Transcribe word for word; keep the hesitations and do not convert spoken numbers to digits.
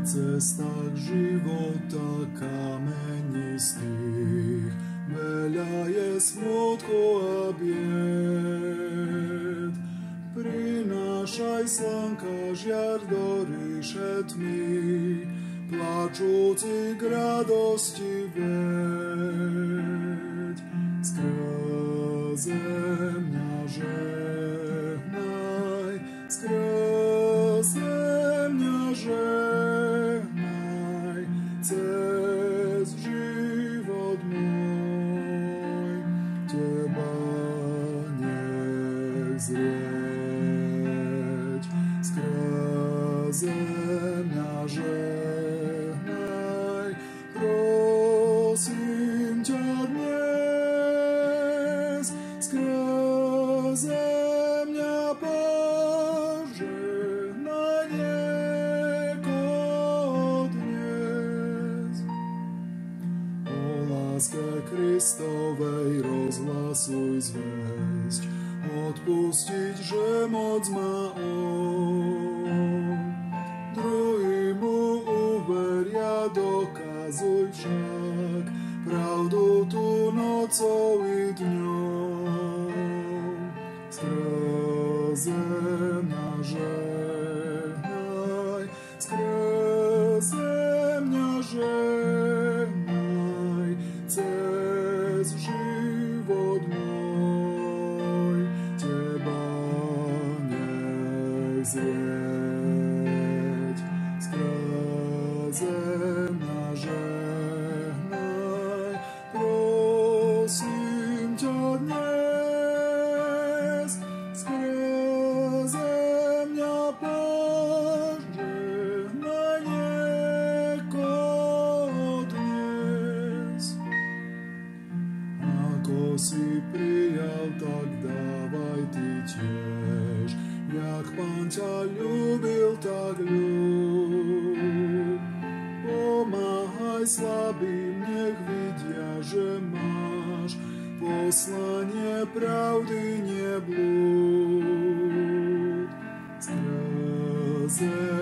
cestách života kamenistých veľa je smutku a bied. Prinášaj slnka žiar do ríše tmy, plačúci k radosti veď. Skrze mňa žehnaj, skrze mňa žehnaj, cez život môj teba nech zrieť. Skrze mňa žehnaj, prosím ťa dnes, skrze mňa požehnaj niekoho dnes. O láske Kristovej rozhlasuj zvesť, odpustiť, že moc má on. Druhým mu uveria, dokazuj však pravdu tu nocou i dňom. Skrze mňa žehnaj, skrze mňa žehnaj, cez život môj teba nech zrieť. Skrze mňa žehnaj, prosím ťa dnes, skrze mňa požehnaj niekoho dnes. Ako si prijal, tak dávaj ty tiež, jak Pán ťa ľúbil, tak ľúb. Pomáhaj slabým, nech vidia, že máš poslanie pravdy, neblúd. Skrze